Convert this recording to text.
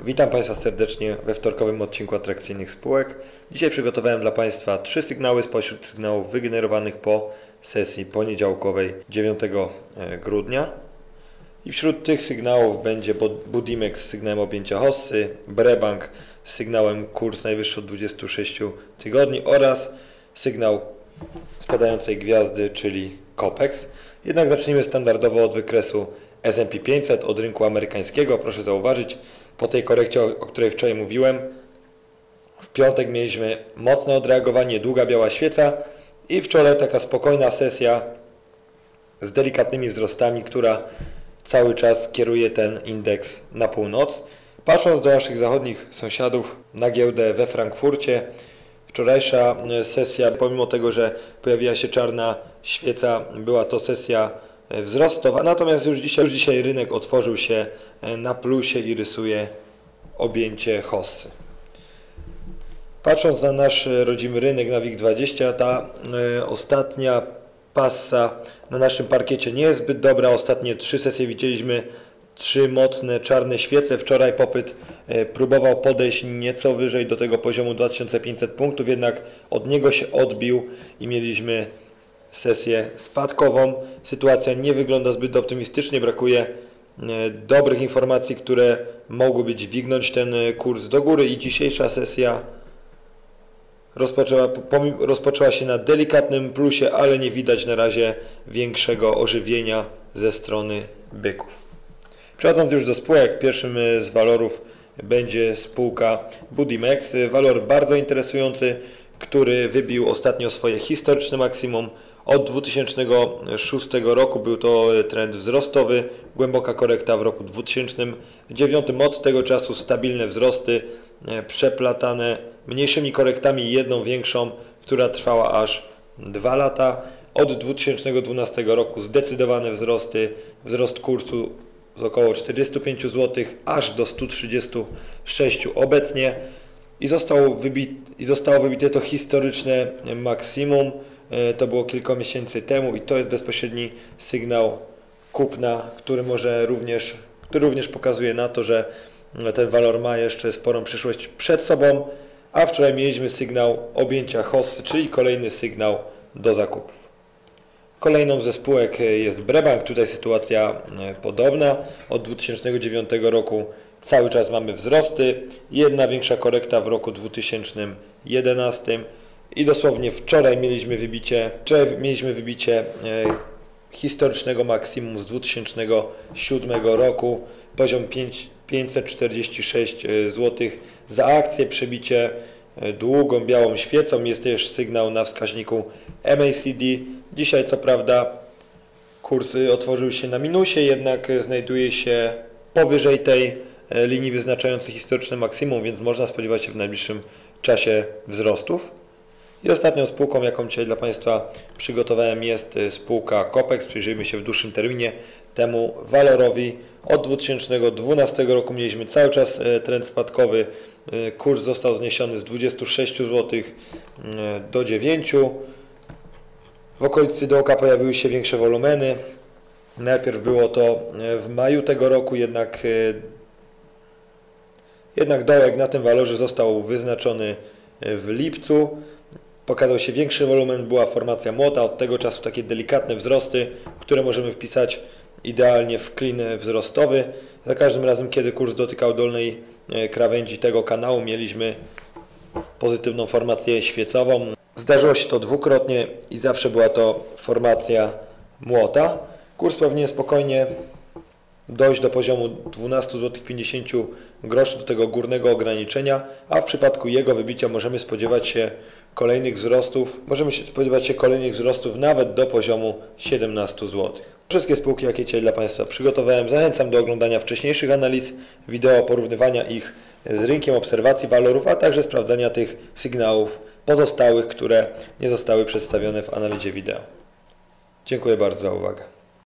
Witam Państwa serdecznie we wtorkowym odcinku atrakcyjnych spółek. Dzisiaj przygotowałem dla Państwa 3 sygnały spośród sygnałów wygenerowanych po sesji poniedziałkowej 9 grudnia. I wśród tych sygnałów będzie Budimex z sygnałem objęcia hossy, Brebank z sygnałem kurs najwyższy od 26 tygodni oraz sygnał spadającej gwiazdy, czyli Copex. Jednak zacznijmy standardowo od wykresu S&P 500, od rynku amerykańskiego. Proszę zauważyć, po tej korekcie, o której wczoraj mówiłem, w piątek mieliśmy mocne odreagowanie, długa biała świeca i wczoraj taka spokojna sesja z delikatnymi wzrostami, która cały czas kieruje ten indeks na północ. Patrząc do naszych zachodnich sąsiadów na giełdę we Frankfurcie, wczorajsza sesja, pomimo tego, że pojawiła się czarna świeca, była to sesja wzrostowa, natomiast już dzisiaj rynek otworzył się na plusie i rysuje objęcie hossy. Patrząc na nasz rodzimy rynek, na WIG20, ta ostatnia passa na naszym parkiecie nie jest zbyt dobra. Ostatnie 3 sesje widzieliśmy 3 mocne czarne świece. Wczoraj popyt próbował podejść nieco wyżej do tego poziomu 2500 punktów, jednak od niego się odbił i mieliśmy sesję spadkową. Sytuacja nie wygląda zbyt optymistycznie, brakuje dobrych informacji, które mogłyby dźwignąć ten kurs do góry i dzisiejsza sesja rozpoczęła się na delikatnym plusie, ale nie widać na razie większego ożywienia ze strony byków. Przechodząc już do spółek, pierwszym z walorów będzie spółka Budimex. Walor bardzo interesujący, który wybił ostatnio swoje historyczne maksimum. Od 2006 roku był to trend wzrostowy, głęboka korekta w roku 2009. Od tego czasu stabilne wzrosty, przeplatane mniejszymi korektami i jedną większą, która trwała aż 2 lata. Od 2012 roku zdecydowane wzrosty, wzrost kursu z około 45 zł aż do 136 obecnie i zostało wybite to historyczne maksimum. To było kilka miesięcy temu i to jest bezpośredni sygnał kupna, który również pokazuje na to, że ten walor ma jeszcze sporą przyszłość przed sobą, a wczoraj mieliśmy sygnał objęcia hossy, czyli kolejny sygnał do zakupów. Kolejną ze spółek jest Brebank. Tutaj sytuacja podobna. Od 2009 roku cały czas mamy wzrosty. Jedna większa korekta w roku 2011 i dosłownie wczoraj mieliśmy wybicie historycznego maksimum z 2007 roku. Poziom 546 zł za akcję, przebicie długą białą świecą. Jest też sygnał na wskaźniku MACD. Dzisiaj co prawda kurs otworzył się na minusie, jednak znajduje się powyżej tej linii wyznaczającej historyczne maksimum, więc można spodziewać się w najbliższym czasie wzrostów. I ostatnią spółką, jaką dzisiaj dla Państwa przygotowałem, jest spółka Copex. Przyjrzyjmy się w dłuższym terminie temu walorowi. Od 2012 roku mieliśmy cały czas trend spadkowy. Kurs został zniesiony z 26 zł do 9. W okolicy dołka pojawiły się większe wolumeny. Najpierw było to w maju tego roku, jednak dołek na tym walorze został wyznaczony w lipcu. Pokazał się większy wolumen, była formacja młota. Od tego czasu takie delikatne wzrosty, które możemy wpisać idealnie w klin wzrostowy. Za każdym razem, kiedy kurs dotykał dolnej krawędzi tego kanału, mieliśmy pozytywną formację świecową. Zdarzyło się to dwukrotnie i zawsze była to formacja młota. Kurs powinien spokojnie dojść do poziomu 12,50 zł do tego górnego ograniczenia, a w przypadku jego wybicia możemy spodziewać się kolejnych wzrostów nawet do poziomu 17 zł. Wszystkie spółki, jakie dzisiaj dla Państwa przygotowałem, zachęcam do oglądania wcześniejszych analiz wideo, porównywania ich z rynkiem, obserwacji walorów, a także sprawdzania tych sygnałów pozostałych, które nie zostały przedstawione w analizie wideo. Dziękuję bardzo za uwagę.